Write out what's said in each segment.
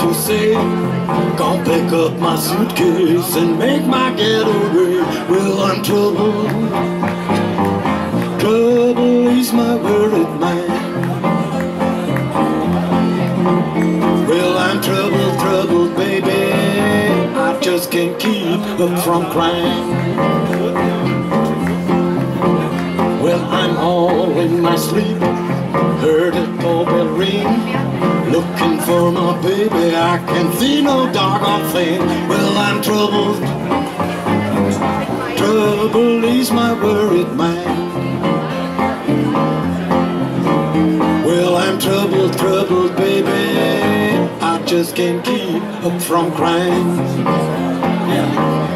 to say. Gonna pick up my suitcase and make my getaway. Well, I'm troubled. Trouble is my worried mind. Well, I'm troubled, baby. I just can't keep up from crying. Well, I'm all in my sleep. Heard a doorbell ring. Looking for my baby. I can see no doggone thing. Well, I'm troubled. Trouble is my worried mind. Well, I'm troubled, baby. I just can't keep up from crying. Yeah.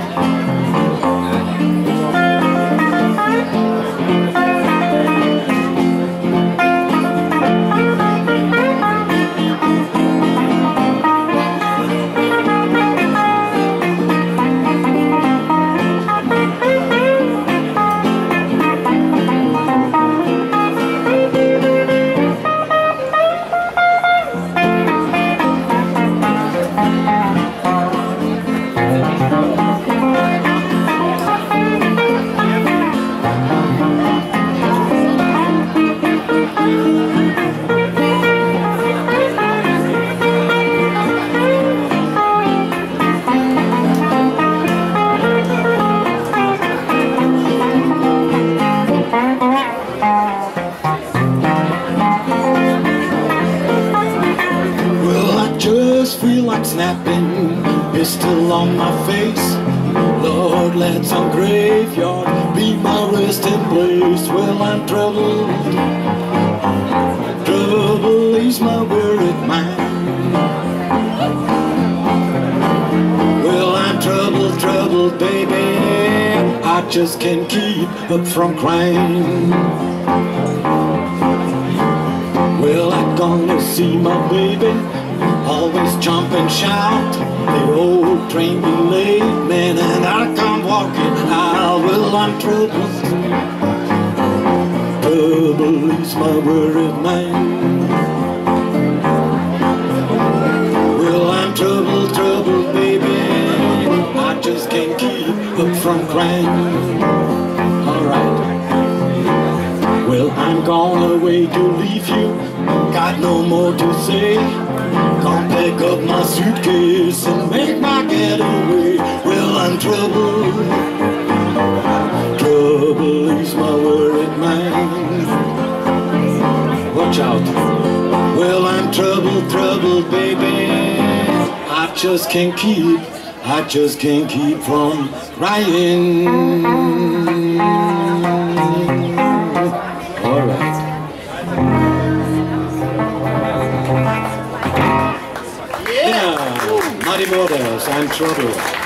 Snapping pistol on my face. Lord, let some graveyard be my resting place. Well, I'm troubled. Trouble is my worried mind. Well, I'm troubled, baby. I just can't keep up from crying. Well, I'm gonna see my baby. Always jump and shout. The old train be late, man, and I come walking out. Well, I'm troubled. Trouble is my worried mind. Well, I'm troubled, baby. I just can't keep up from crying. Alright. Well, I'm gone away to leave you. Got no more to say. Gonna pick up my suitcase and make my getaway. Well, I'm troubled. Trouble is my worried mind. Watch out. Well, I'm troubled, baby. I just can't keep from crying. All right. Yeah, Mighty Waters, I'm troubled.